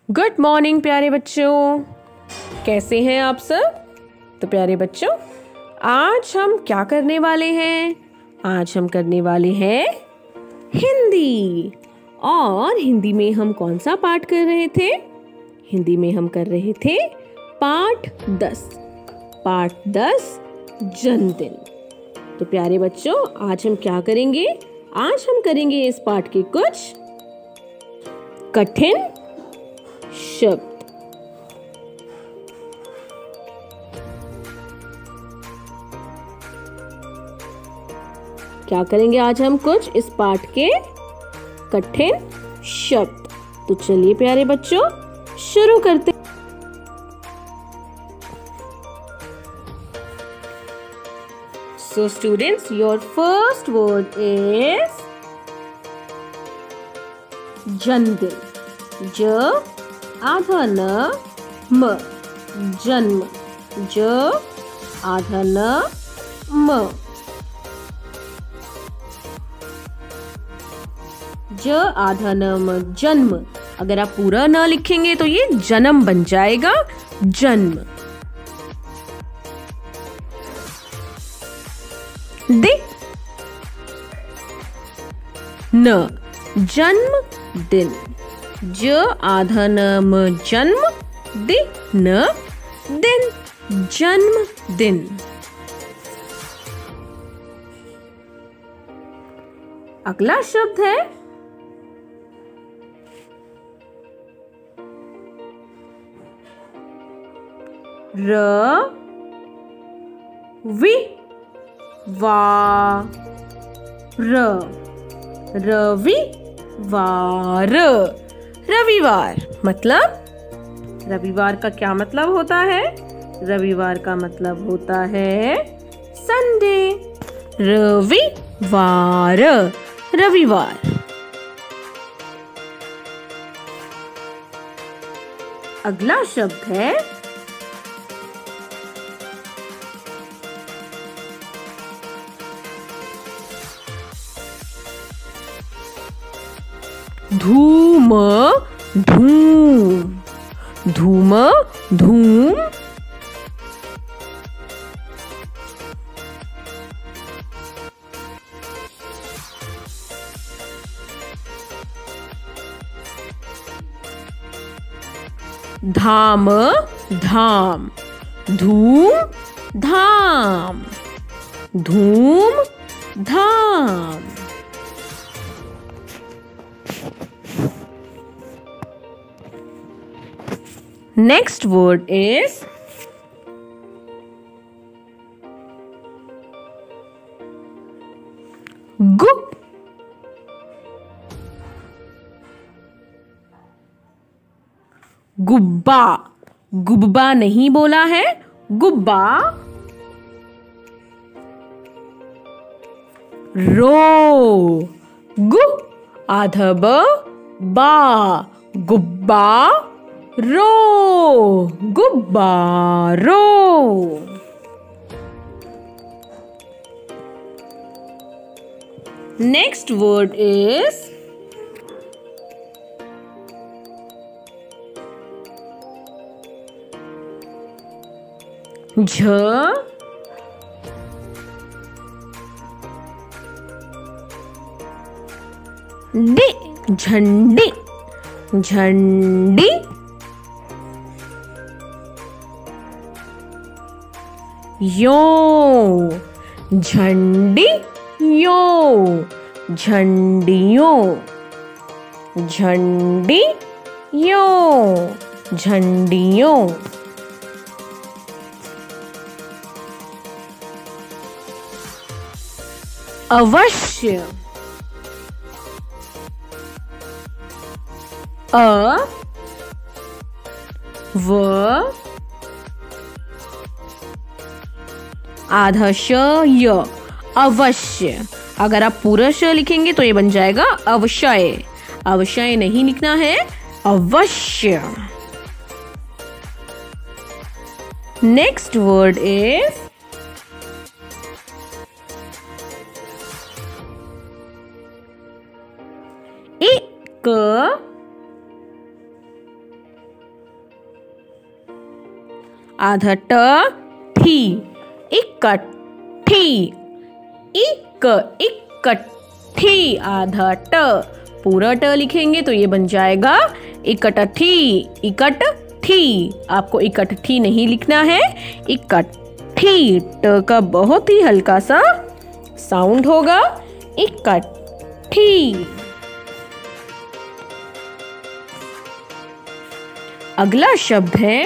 Good morning प्यारे बच्चों, कैसे हैं आप सब। तो प्यारे बच्चों, आज हम क्या करने वाले हैं। आज हम करने वाले हैं हिंदी। और हिंदी में हम कौन सा पाठ कर रहे थे। हिंदी में हम कर रहे थे पाठ 10। पाठ 10 जन्मदिन। तो प्यारे बच्चों, आज हम क्या करेंगे। आज हम करेंगे इस पाठ के कुछ कठिन शब्द। क्या करेंगे आज हम कुछ इस पाठ के कठिन शब्द। तो चलिए प्यारे बच्चों, शुरू करते। So students, your first word is जन्मदिन। ज आधा न म, जन्म। ज आधा न म, ज आधा न म, जन्म। अगर आप पूरा न लिखेंगे तो ये जन्म बन जाएगा, जन्म। दे न, जन्म दिन। ज आधा न म, जन्म। दे न दिन, जन्म दिन। अगला शब्द है र वि वा र, रविवार। रविवार मतलब, रविवार का क्या मतलब होता है। रविवार का मतलब होता है संडे। रविवार, रविवार। अगला शब्द है धूम धूम। धूम धूम। धाम धाम। धूम धाम। धूम धाम। Next word is गु। गुब्बा। गुब्बा नहीं बोला है, गुब्बा। रो, गु आधा ब, बा, गुब्बा रो, गुब्बारो। Next word is झ डी, झंडी। झंडी। यो, झंडी यो, झंडियों। झंडी यो, झंडियों। अवश्य। अ व आधा श य, अवश्य। अगर आप पूरा श लिखेंगे तो ये बन जाएगा अवश्य। अवश्य नहीं लिखना है, अवश्य। नेक्स्ट वर्ड इज एक आधा ट ठी, इकट्ठी, इकट्ठी, आधा ट, पूरा ट लिखेंगे तो ये बन जाएगा इकट्ठी, इकट्ठी। आपको इकट्ठी नहीं लिखना है, इकट्ठी। ट का बहुत ही हल्का सा साउंड होगा, इकट्ठी। अगला शब्द है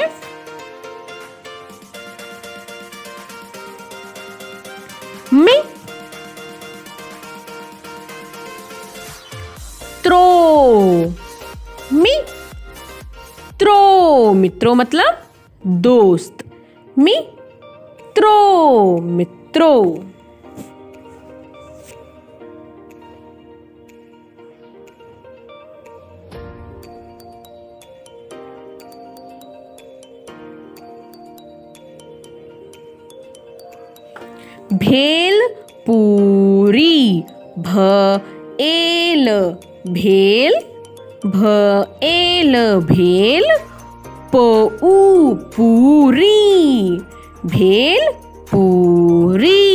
मित्रो, मित्रो, मित्रो मतलब दोस्त, मित्रो, मित्रो। भेल पूरी, भेल, भेल, भेल, भेल, पूरी, भेल पूरी।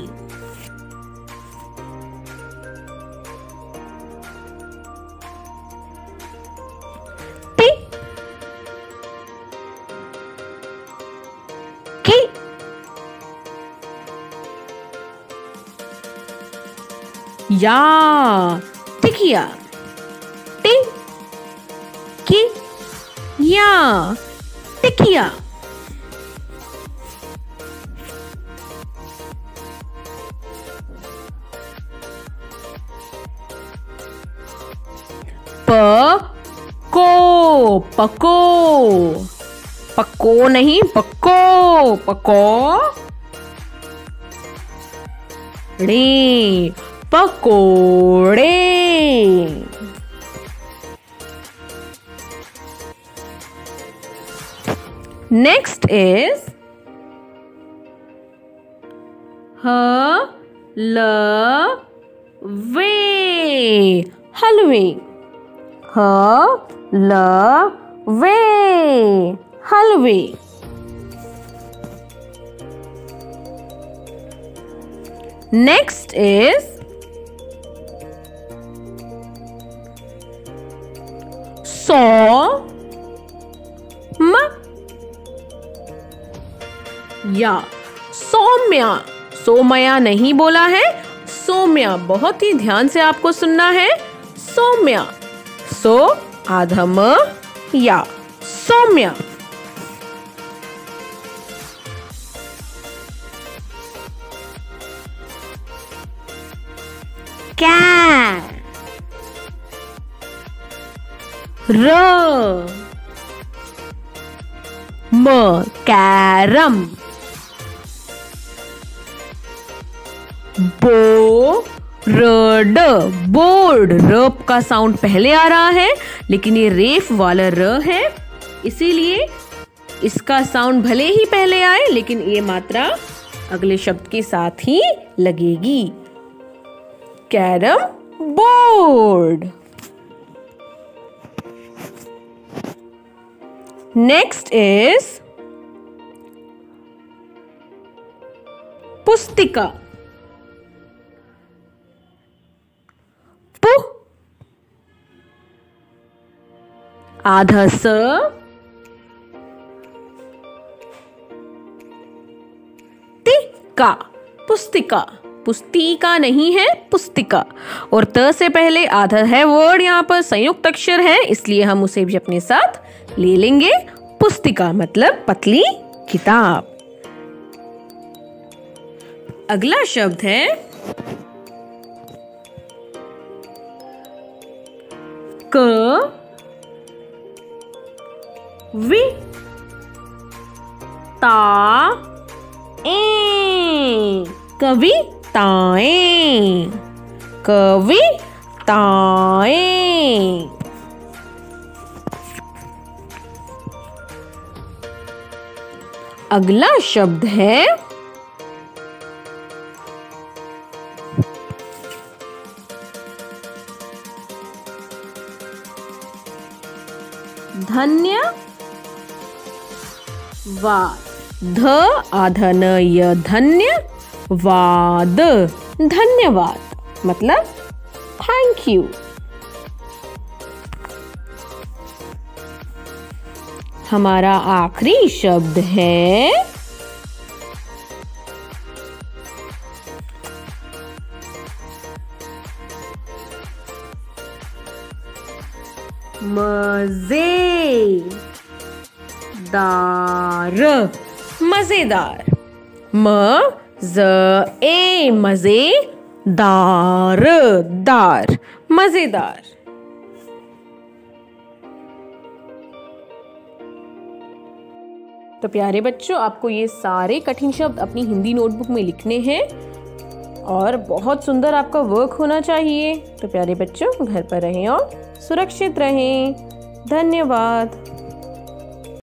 टी, खी, या, टिकिया, टी, की, या, टिकिया। पको, पको, पको नहीं पको, पको, रे, पकोड़े। नेक्स्ट इज हलवे, हलवे, हलवे, हलवे। नेक्स्ट इज या, सौम्या, सोमया नहीं बोला है, सौम्या। बहुत ही ध्यान से आपको सुनना है, सौम्या, सो आधा म या, सौम्या। क्या, र, म, कैरम, बोर्ड, बोर्ड। र का साउंड पहले आ रहा है, लेकिन ये रेफ वाला र है, इसीलिए इसका साउंड भले ही पहले आए, लेकिन ये मात्रा अगले शब्द के साथ ही लगेगी। Carrom board. नेक्स्ट इज पुस्तिका, पु, आधा स, तिका, पुस्तिका। पुस्तिका नहीं है, पुस्तिका। और त से पहले आधा है वर्ड, यहाँ पर संयुक्त अक्षर है, इसलिए हम उसे भी अपने साथ ले लेंगे। पुस्तिका मतलब पतली किताब। अगला शब्द है क, वि, ता, ए, कविताएं, कविताएं। अगला शब्द है धन्य, वाद। ध आधा न य धन्य, वाद धन्यवाद मतलब थैंक यू। हमारा आखिरी शब्द है मजेदार। मजेदार। मजेदार दार मजेदार। तो प्यारे बच्चों, आपको ये सारे कठिन शब्द अपनी हिंदी नोटबुक में लिखने हैं और बहुत सुंदर आपका वर्क होना चाहिए। तो प्यारे बच्चों, घर पर रहें और सुरक्षित रहें। धन्यवाद।